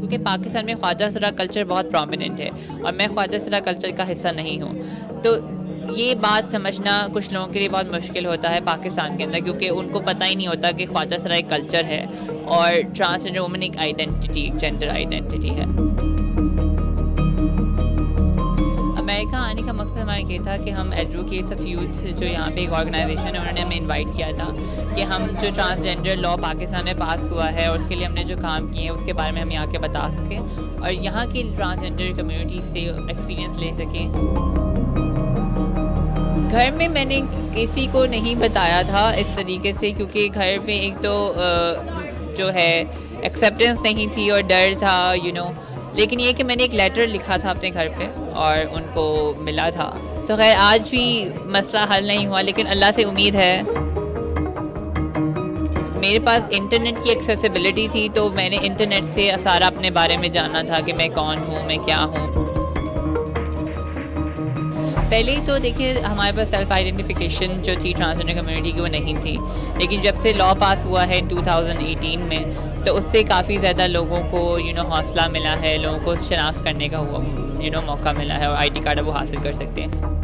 کیونکہ پاکستان میں خواجہ سرا کلچر بہت پرومیننٹ ہے اور میں خواجہ سرا کلچر کا حصہ نہیں ہوں، تو یہ بات سمجھنا کچھ لوگوں کے لیے بہت مشکل ہوتا ہے پاکستان کے اندر، کیونکہ ان کو پتہ ہی نہیں ہوتا کہ خواجہ سرا ایک کلچر ہے اور ٹرانسجنڈر وومن ایک آئیڈینٹی، ایک جینڈر آئیڈینٹی ہے۔ امریکہ آنے کا مقصد ہمارا یہ تھا کہ ہم ایڈوکیٹس آف یوتھ، جو یہاں پہ ایک آرگنائزیشن ہے، انہوں نے ہمیں انوائٹ کیا تھا کہ ہم جو ٹرانسجنڈر لا پاکستان میں پاس ہوا ہے اور اس کے لیے ہم نے جو کام کیے ہیں اس کے بارے میں ہم یہاں کے بتا سکیں اور یہاں کی ٹرانسجنڈر کمیونٹی سے ایکسپیرینس لے سکیں۔ گھر میں میں نے کسی کو نہیں بتایا تھا اس طریقے سے، کیونکہ گھر میں ایک تو جو ہے ایکسیپٹنس نہیں تھی اور ڈر تھا لیکن یہ کہ میں نے ایک لیٹر لکھا تھا اپنے گھر پہ اور ان کو ملا تھا، تو خیر آج بھی مسئلہ حل نہیں ہوا، لیکن اللہ سے امید ہے۔ میرے پاس انٹرنیٹ کی ایکسیسیبلٹی تھی، تو میں نے انٹرنیٹ سے سارا اپنے بارے میں جانا تھا کہ میں کون ہوں، میں کیا ہوں۔ پہلے تو دیکھیے ہمارے پاس سیلف آئیڈینٹیفیکیشن جو تھی ٹرانسجنڈر کمیونٹی کی وہ نہیں تھی، لیکن جب سے لا پاس ہوا ہے 2018 میں تو اس سے کافی زیادہ لوگوں کو حوصلہ ملا ہے، لوگوں کو شناخت کرنے کا موقع ملا ہے اور آئی ڈی کارڈ اب وہ حاصل کر سکتے ہیں۔